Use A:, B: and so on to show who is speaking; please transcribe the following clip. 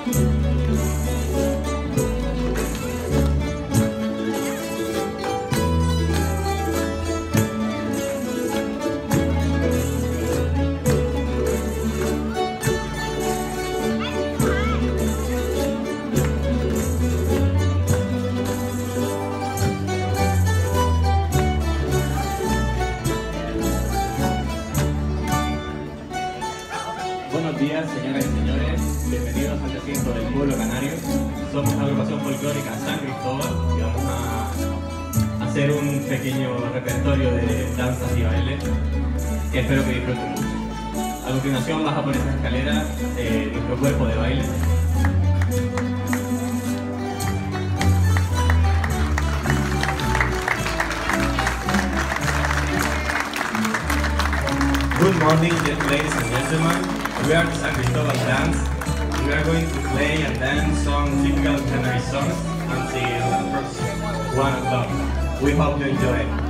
A: Buenos días, señoras y señores. Bienvenidos al recinto del Pueblo Canario. Somos la agrupación folclórica San Cristóbal y vamos a hacer un pequeño repertorio de danzas y bailes que espero que disfruten mucho. A continuación baja por esta escalera nuestro cuerpo de baile. Good morning, ladies and gentlemen. We are the San Cristobal Dance. We are going to play and dance some typical Canary songs until 1 o'clock. We hope you enjoy.